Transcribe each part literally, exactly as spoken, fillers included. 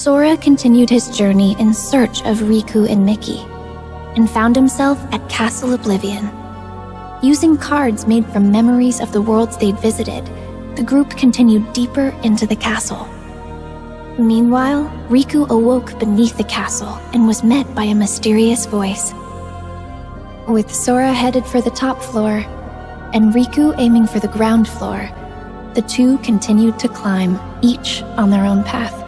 Sora continued his journey in search of Riku and Mickey, and found himself at Castle Oblivion. Using cards made from memories of the worlds they'd visited, the group continued deeper into the castle. Meanwhile, Riku awoke beneath the castle and was met by a mysterious voice. With Sora headed for the top floor, and Riku aiming for the ground floor, the two continued to climb, each on their own path.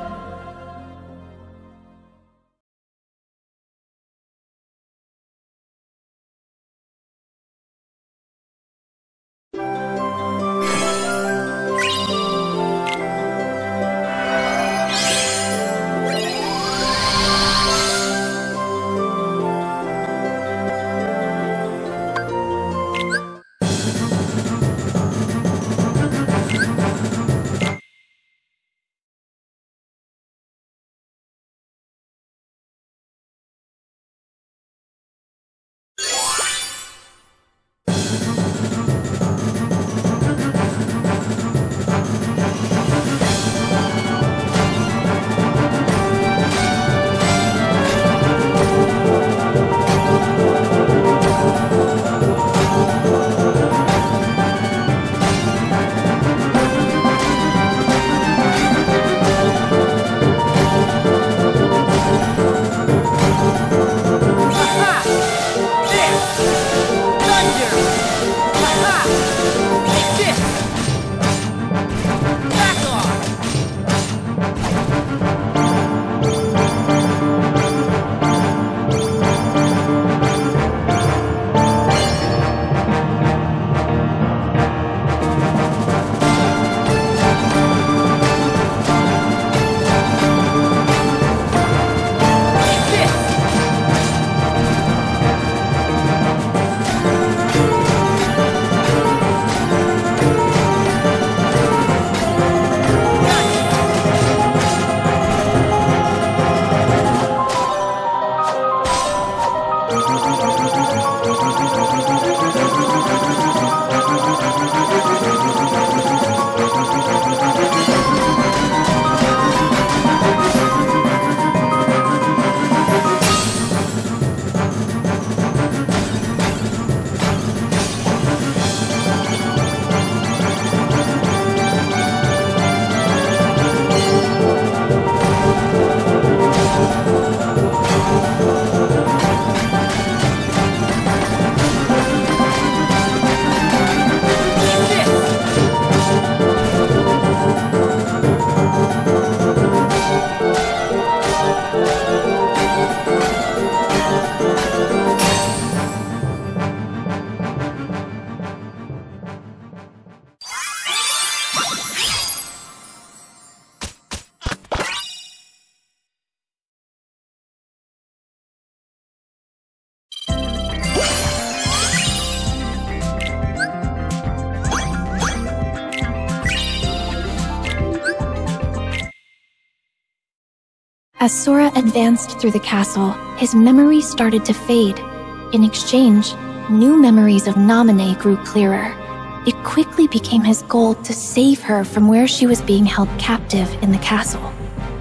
As Sora advanced through the castle, his memory started to fade. In exchange, new memories of Naminé grew clearer. It quickly became his goal to save her from where she was being held captive in the castle.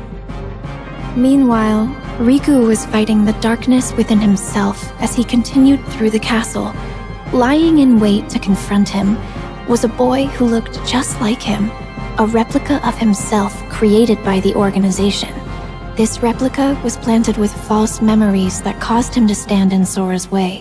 Meanwhile, Riku was fighting the darkness within himself as he continued through the castle. Lying in wait to confront him was a boy who looked just like him, a replica of himself created by the organization. This replica was planted with false memories that caused him to stand in Sora's way.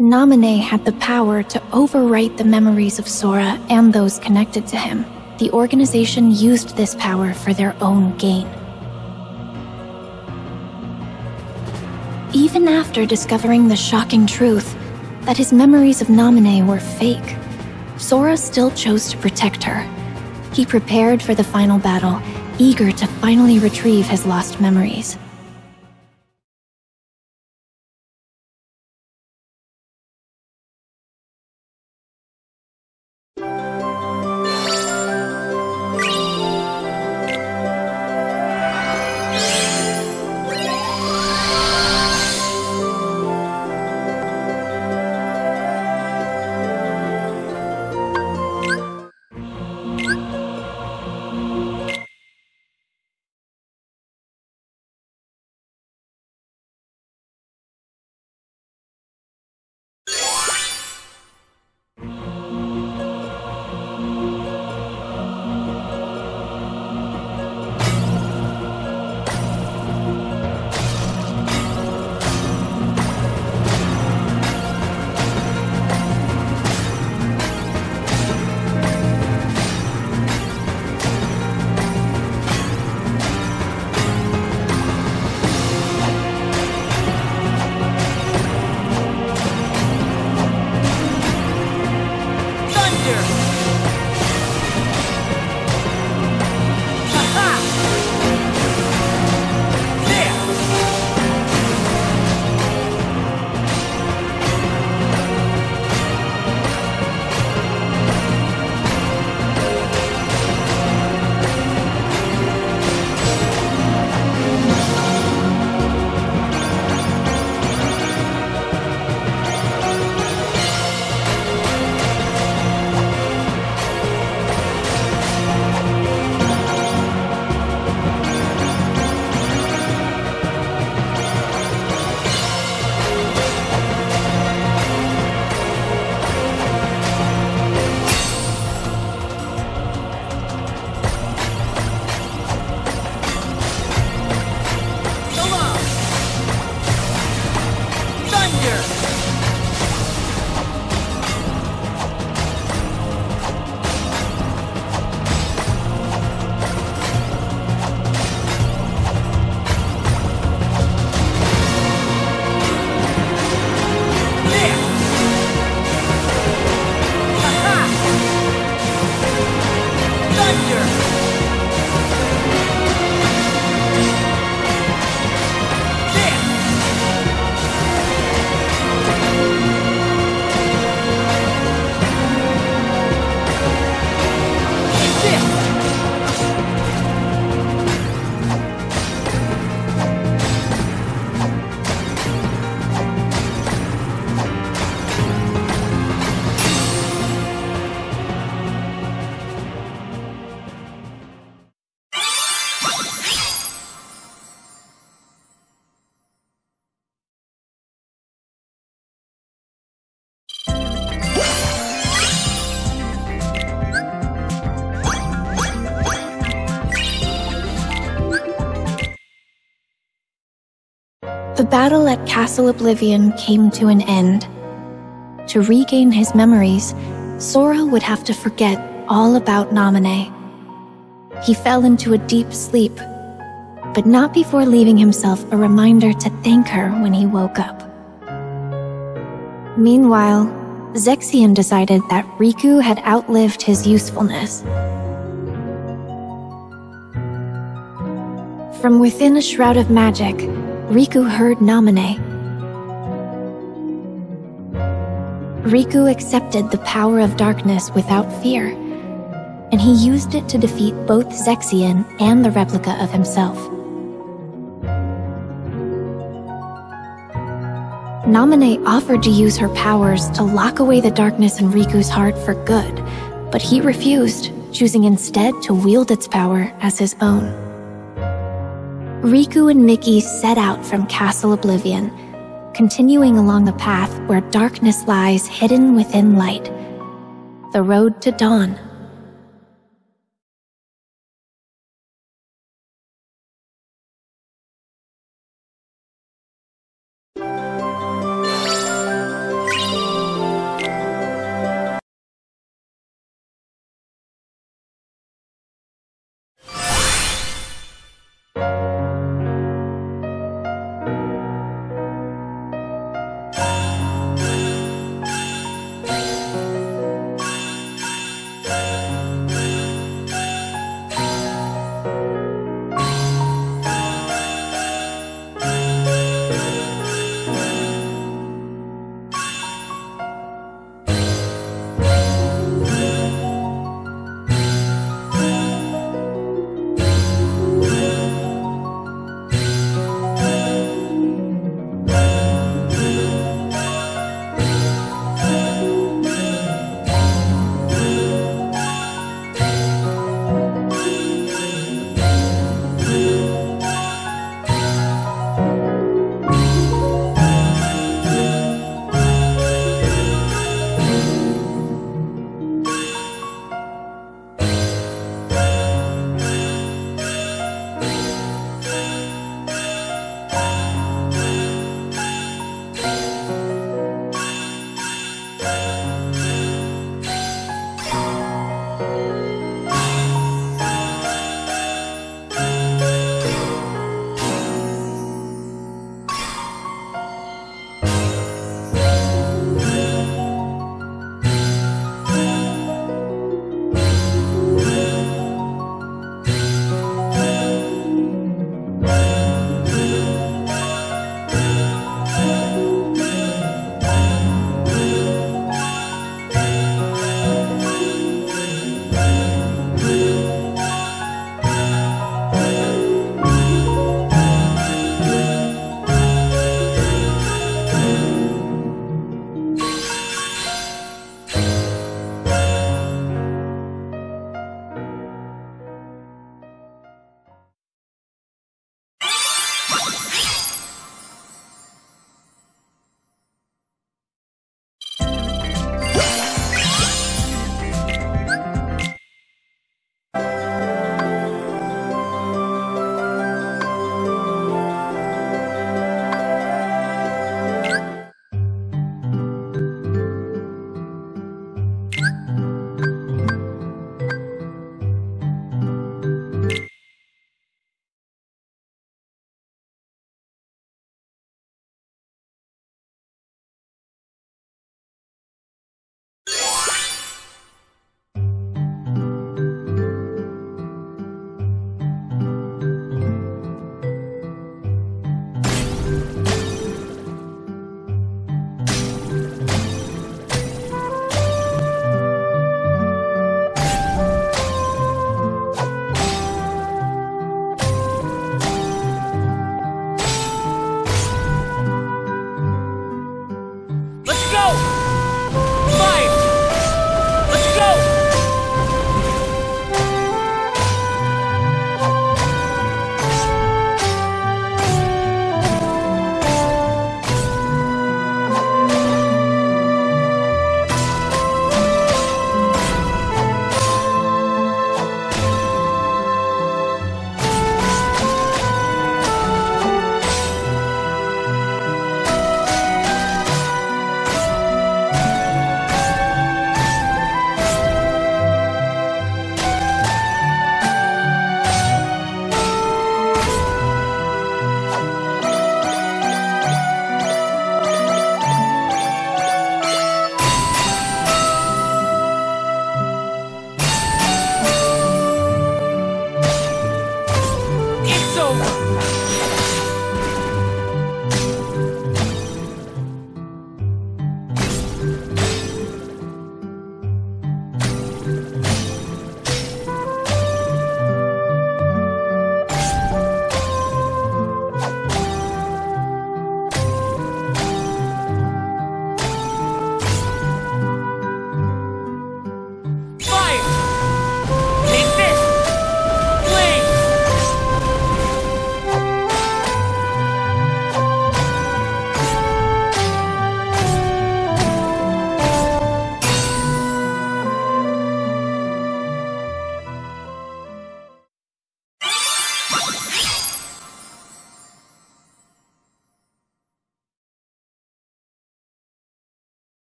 Naminé had the power to overwrite the memories of Sora and those connected to him. The organization used this power for their own gain. Even after discovering the shocking truth that his memories of Naminé were fake, Sora still chose to protect her. He prepared for the final battle, eager to finally retrieve his lost memories. The battle at Castle Oblivion came to an end. To regain his memories, Sora would have to forget all about Naminé. He fell into a deep sleep, but not before leaving himself a reminder to thank her when he woke up. Meanwhile, Zexion decided that Riku had outlived his usefulness. From within a shroud of magic, Riku heard Naminé. Riku accepted the power of darkness without fear, and he used it to defeat both Zexion and the replica of himself. Naminé offered to use her powers to lock away the darkness in Riku's heart for good, but he refused, choosing instead to wield its power as his own. Riku and Mickey set out from Castle Oblivion, continuing along the path where darkness lies hidden within light, the road to dawn.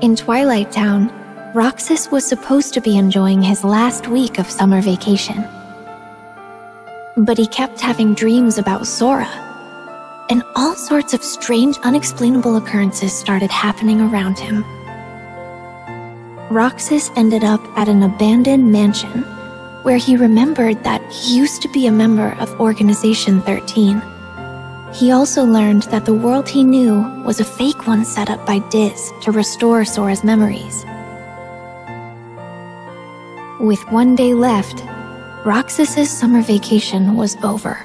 In Twilight Town, Roxas was supposed to be enjoying his last week of summer vacation. But he kept having dreams about Sora, and all sorts of strange, unexplainable occurrences started happening around him. Roxas ended up at an abandoned mansion where he remembered that he used to be a member of Organization thirteen. He also learned that the world he knew was a fake one set up by Diz to restore Sora's memories. With one day left, Roxas's summer vacation was over.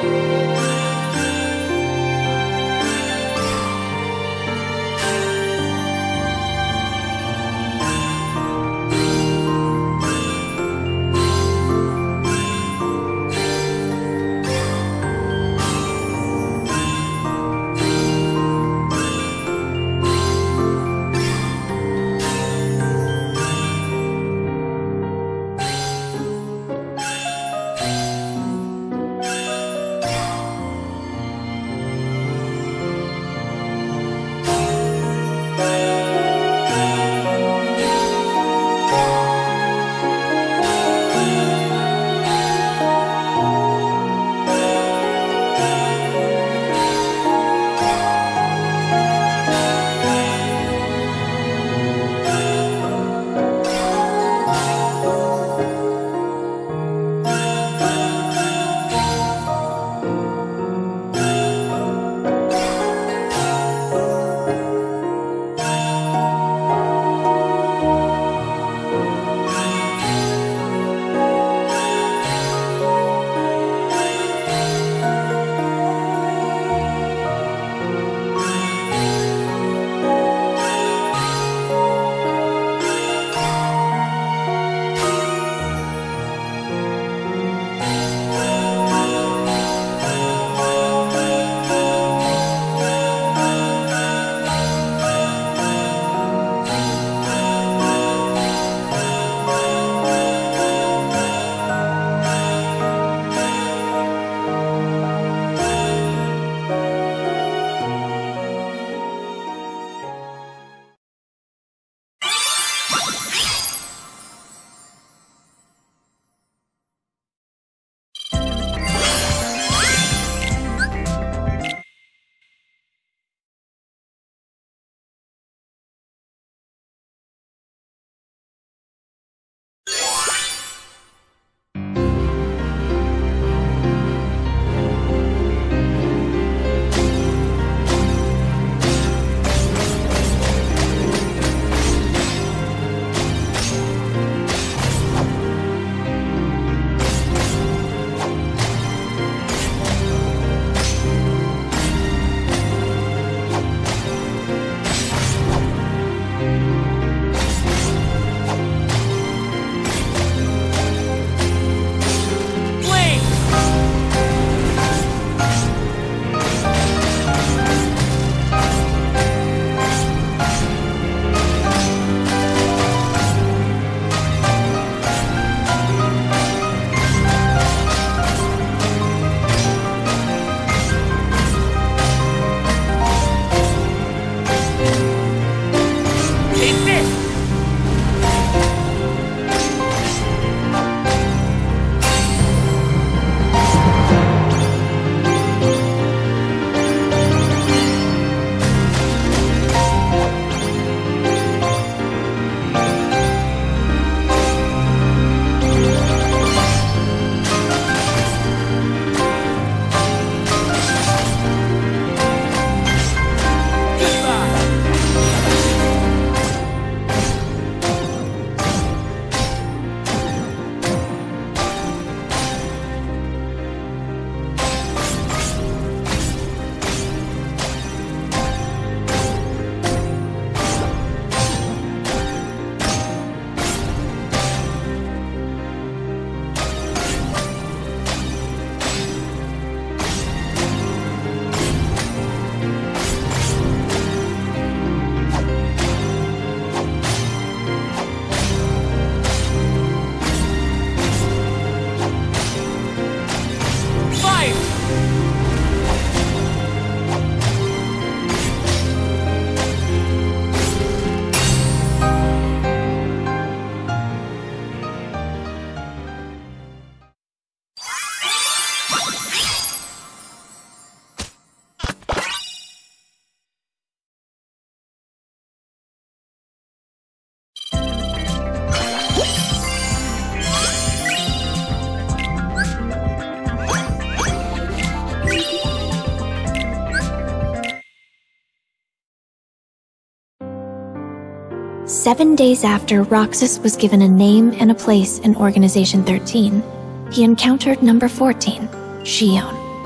Seven days after Roxas was given a name and a place in Organization thirteen, he encountered Number fourteen, Xion,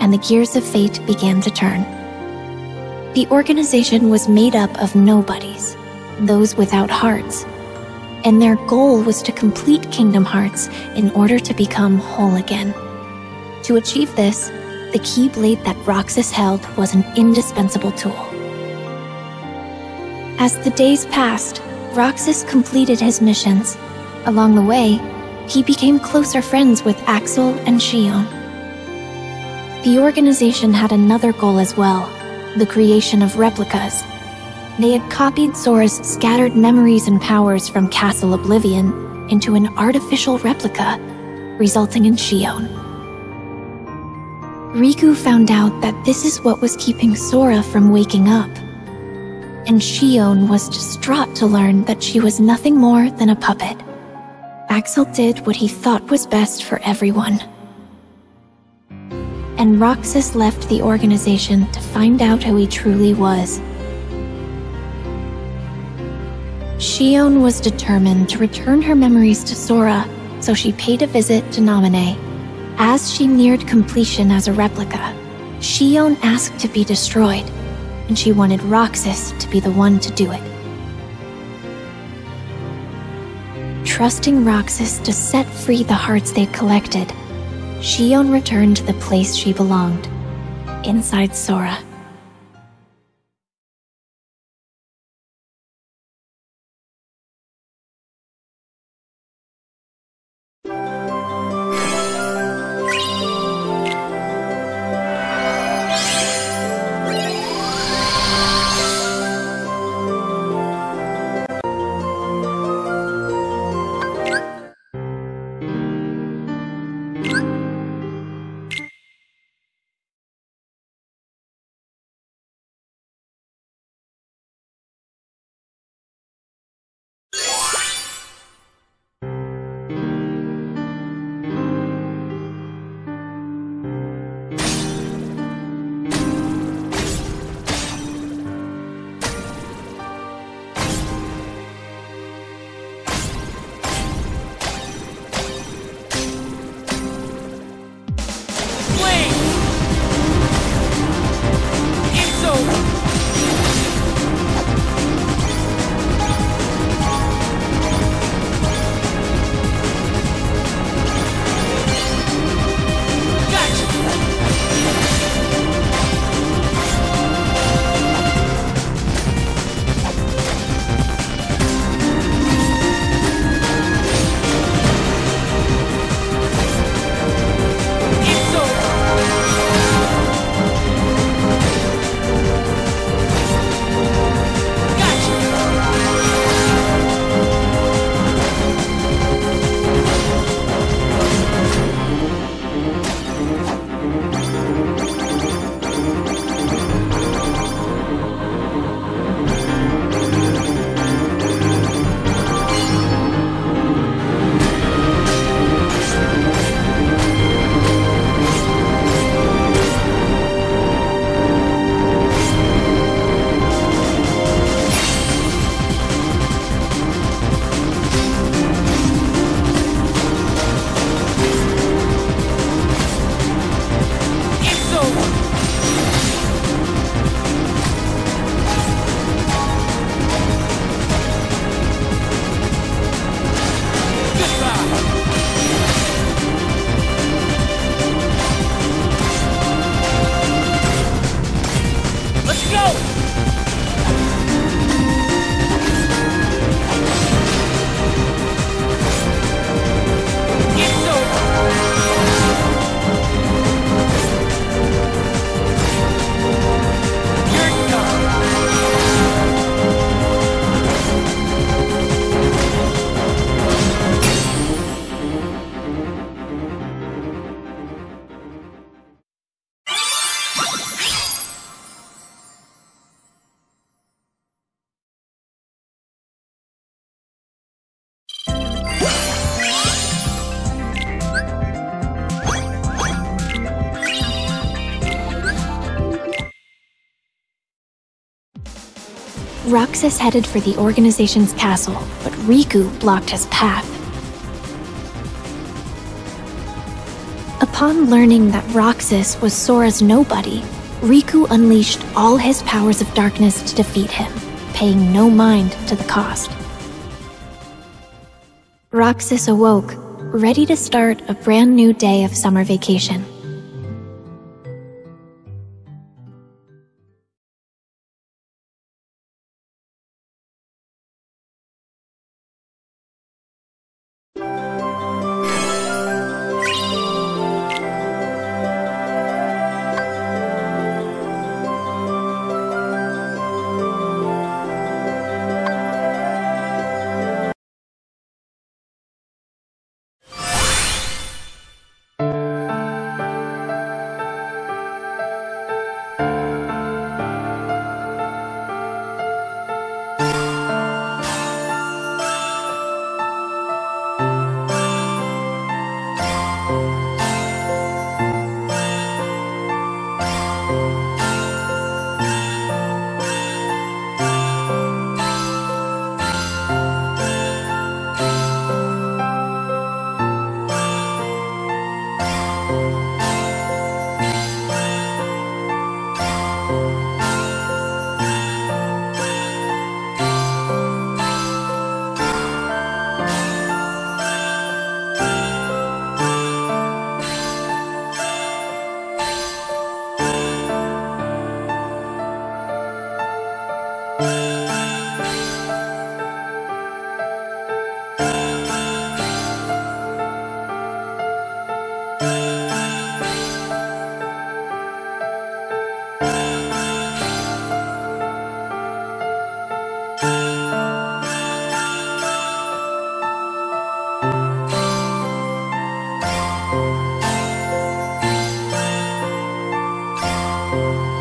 and the gears of fate began to turn. The organization was made up of nobodies, those without hearts, and their goal was to complete Kingdom Hearts in order to become whole again. To achieve this, the Keyblade that Roxas held was an indispensable tool. As the days passed, Roxas completed his missions. Along the way, he became closer friends with Axel and Xion. The organization had another goal as well, the creation of replicas. They had copied Sora's scattered memories and powers from Castle Oblivion into an artificial replica, resulting in Xion. Riku found out that this is what was keeping Sora from waking up, and Xion was distraught to learn that she was nothing more than a puppet. Axel did what he thought was best for everyone. And Roxas left the organization to find out who he truly was. Xion was determined to return her memories to Sora, so she paid a visit to Naminé. As she neared completion as a replica, Xion asked to be destroyed, and she wanted Roxas to be the one to do it. Trusting Roxas to set free the hearts they'd collected, Xion returned to the place she belonged, inside Sora. Roxas headed for the organization's castle, but Riku blocked his path. A Upon learning that Roxas was Sora's nobody, Riku unleashed all his powers of darkness to defeat him, paying no mind to the cost. Roxas awoke, ready to start a brand new day of summer vacation. you